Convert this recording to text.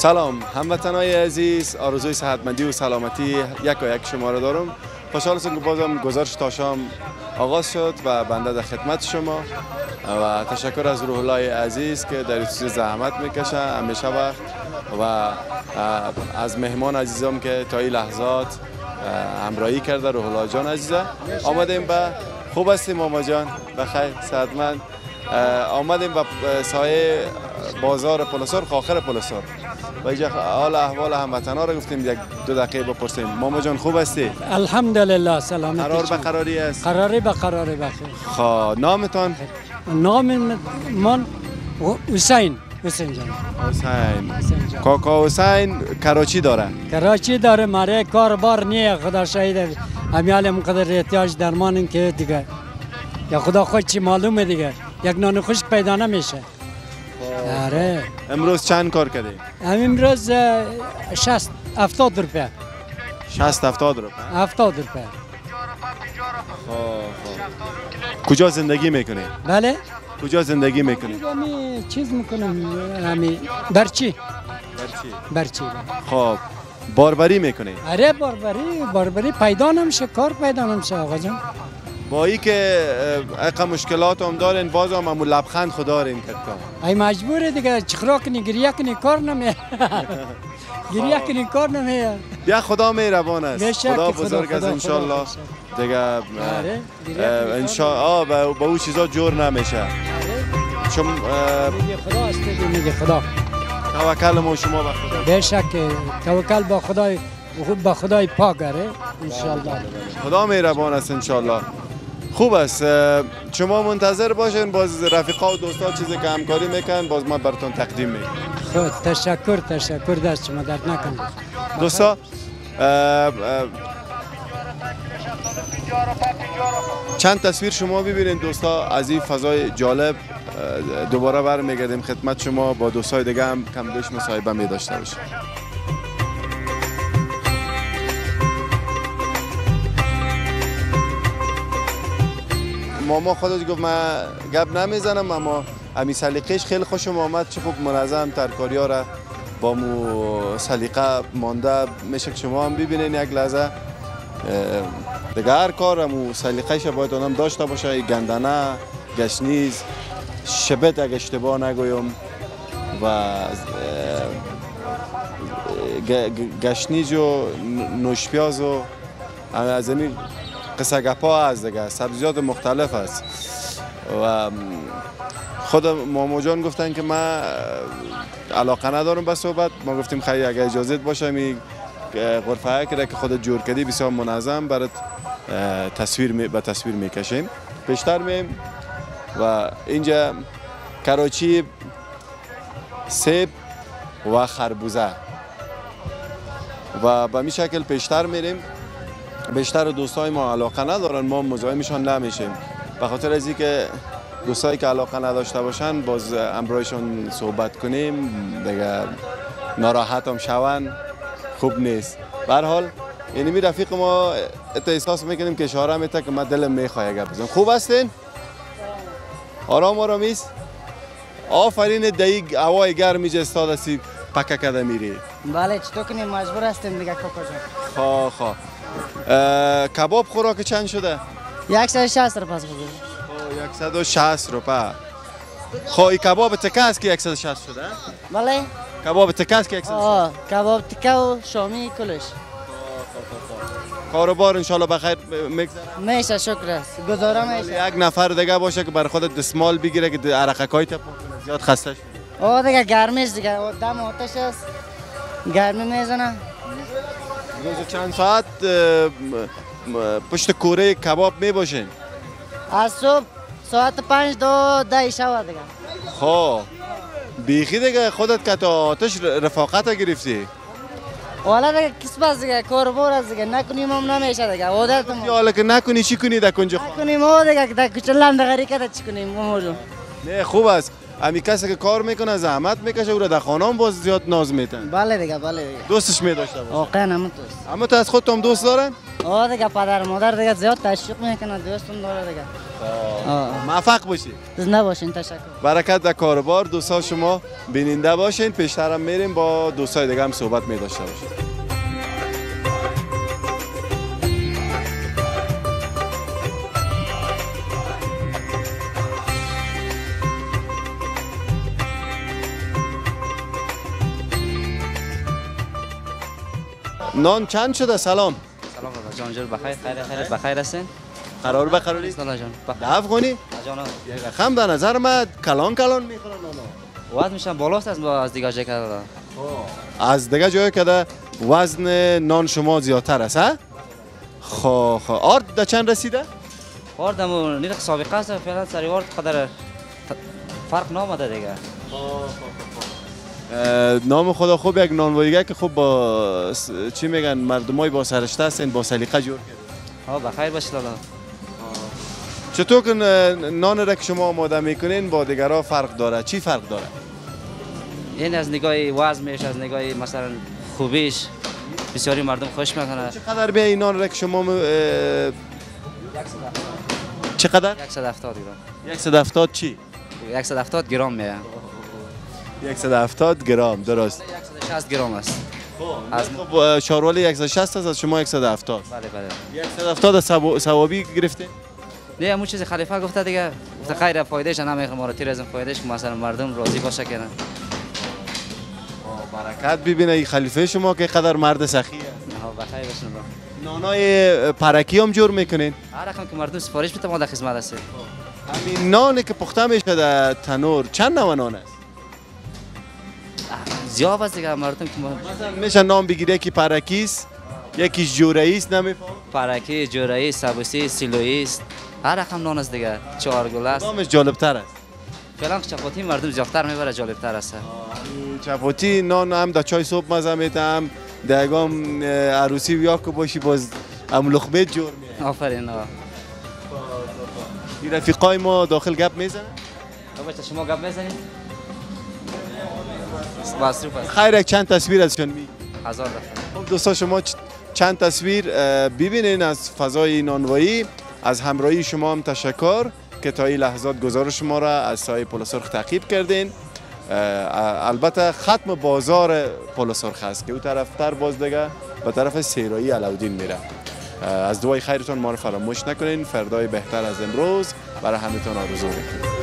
سلام هموطنان عزیز، آرزوی صحتمندی و سلامتی یک و یک شما را دارم. خوشحال هستم که بازم گزارش تا شام آغاز شد و بنده در خدمت شما و تشکر از روح الله عزیز که در این زحمت میکشه همیشه وقت و از مهمان عزیزم که تا این لحظات همراهی کرده. روح الله جان عزیزه آمدیم به خوب هستیم ماما جان بخیر صحتمند. آمدیم به سایه بازار پل-e-Surkh آخر پل-e-Surkh و اینجا حال احوال هموطنان را گفتیم یک دو دقیقه بپرسیم. ماما جان خوب هستی؟ الحمدلله سلامتی. قرار به قراری است؟ قراری به قراری بخیر. خب نامتان؟ نام من حسین جان. حسین کاکا حسین کراچی داره؟ کراچی داره. ماره کار بار نیه خدا شاهد. همیال مقدر احتیاج درمان که دیگه یا خدا خود چی معلومه دیگه یک نان خشک پیدا نمیشه. آره. امروز چند کار کردی؟ امروز 70 روپیه. 70 روپیه؟ 70 روپیه. کجا زندگی میکنی؟ بله؟ کجا زندگی میکنی؟ همی چیز میکنم همی برچی. برچی. خب باربری میکنی؟ آره باربری پیدا نمیشه، کار پیدا نمیشه آقا جان. با ای که اقا مشکلات هم دارین باز هم همون لبخند خدا رین کرد کام. ای مجبوره دیگه چخرا کنی گریه کنی کار نمیه. گریه کنی کار نمیه. بیا خدا مهربان است. خدا بزرگ است انشالله دیگه. انشالله با او چیزا جور نمیشه. چون خدا است میگه خدا. توکل ما شما به خدا. به شک توکل با خدای با خدای پاک اره انشالله. خدا مهربان است انشالله. خوب است. شما منتظر باشین باز رفیقا و دوستا چیزی که همکاری میکنن باز ما براتون تقدیم میکنم. خود تشکر دست شما درد نکنه. دوستا چند تصویر شما ببینید دوستا از این فضای جالب. دوباره برمیگردیم خدمت شما با دوستای دیگه هم کم بیش مصاحبه می داشته باشیم. ماما خودش گفت من گپ نمیزنم اما همین سلیقه‌اش خیلی خوشم آمد. چه خوب منظم ترکاری‌ها را با مو سلیقه مانده میشه که شما هم ببینین یک لحظه. دیگه هر کار مو سلیقه‌اش باید آدم داشته باشه. گندنه، گشنیز، شبت اگه اشتباه نگویم و گشنیز و نوشپیاز و از این قصه گپا هست دیگه. سبزیات مختلف است و خود ماما جان گفتن که من علاقه ندارم به صحبت. ما گفتیم خیلی اگه اجازت باشه می غرفه که خودت جور کردی بسیار منظم برات به تصویر میکشیم. پیشتر میم و اینجا کراچی سیب و خربوزه و به این شکل پیشتر میریم. بیشتر دوستای ما علاقه ندارن، ما مزاحمشان نمیشیم به خاطر از اینکه دوستایی که علاقه نداشته باشن باز امروزشون صحبت کنیم دیگه ناراحت هم شون خوب نیست. به هر حال یعنی می رفیق ما احساس میکنیم که اشاره میته که من دلم میخواد اگر بزنم. خوب هستین؟ آرامیست؟ آفرین دیگ هوای گرمی جا استاد هستی پکه کده میری؟ بله چطور کنیم مجبور هستیم دیگه کاکا جان. کباب خوراک چند شده؟ 160 روپیه است. 160 روپیه. خب این کباب تکه است که 160 شده؟ بله. کباب تکه است که 160 شده؟ کباب تکه و شامی کلش. کاروبار انشالله بخیر میگذره؟ میشه شکر است. گزاره میشه. یک نفر دیگه باشه که برای خودت دستمال بگیره که عرقکای تپ کنه زیاد خسته شد. دیگه گرمیش دیگه دم آتش است. گرمی میزنه. روز چند ساعت پشت کوره کباب می باشین؟ از صبح ساعت 5 تا 10 شب دیگه. خب بیخی دیگه خودت که تا آتش رفاقت گرفتی؟ والا دیگه کسب دیگه کاربار است دیگه نکنیم هم نمیشه دیگه عادت ما. حالا که نکنی چی کنی در کنج خانه؟ نکنیم دیگه در کوچه لندغری کرده چی کنیم مامو. نه خوب است. امی کسی که کار میکنه زحمت میکشه او را در خانه هم باز زیاد ناز میتن. بله دیگه بله دیگه. دوستش میداشته باشه. واقعا همون دوست. اما تو از خودت هم دوست دارن؟ دیگه پدر مادر دیگه زیاد تشویق میکنه دوستم داره دیگه. موفق باشی. زنده باشین تشکر. برکت در کاربار. دوستا شما بیننده باشین. پیشترم میریم با دوستای دیگه هم صحبت میداشته باشیم. نان چند شده؟ سلام. سلام جان جان بخیر خیر بخیر هستین؟ قرار بخیری؟ سلام جان. ده افغانی؟ جان. یک رقم به نظر من کلان میخورن نانا. وزن میشن بالاست از دیگه جای کرده. از دیگه جای کرده وزن نان شما زیادتر است ها؟ خب آرد در چند رسیده؟ آردمو نیرق سابقه است فعلا سری آرد قدر فرق نامده دیگه. نام خدا خوب یک نانواییگه که خوب با چی میگن مردمای با سرشته هستن با سلیقه جور کرده. بخیر باشید الله. چطور که نان را که شما آماده میکنین با دیگرها فرق داره؟ چی فرق داره؟ این از نگاه وزنش از نگاه مثلا خوبیش بسیاری مردم خوش میکنه. چقدر به این نان را که شما چقدر؟ 170 گرم. 170 چی؟ 170 گرم میه. 170 گرم درست. 160 گرم است. خب شاروالی 160 است از شما 170. بله بله. 170 از ثوابی گرفته؟ نه همون چیز خلیفه گفته دیگه. گفته خیر فایدهش نمیخوام ما رو تیر از فایدهش که مثلا مردم راضی باشه کنن. برکت ببینه این خلیفه شما که قدر مرد سخیه. بخیر باشین. نانای پرکی هم جور میکنین؟ هر رقم که مردم سفارش میده ما در خدمت هستیم. همین نانی که پخته میشه در تنور چند نوع نان است؟ زیاد است دیگه مردم که مثلا میشه نام بگیره که پرکی است، یکیش جورایی است نمیفهم؟ پرکی، جورایی، سبوسی، سیلویی است. هر رقم نان است دیگه. چهارگوله است. نامش جالبتر است. فعلا چپاتی مردم زیادتر میبره جالبتر است. چپاتی نان هم در چای صبح مزه میتم، دگام عروسی یا که باشی باز هم لخمه جور میاد. آفرین. این رفیقای ما داخل گپ میزنن؟ بچه شما گپ میزنید؟ خیر یک چند تصویر ازشون می؟ 1000 دفعه. خب دوستا شما چند تصویر ببینین از فضای نانوایی. از همراهی شما هم تشکر که تا این لحظات گزارش شما را از سایه پل-e-Surkh تعقیب کردین. البته ختم بازار پل-e-Surkh است که او طرفتر باز دیگه به طرف سیرایی علاودین میره. از دعای خیرتون ما رو فراموش نکنین. فردای بهتر از امروز برای همتون آرزو میکنیم.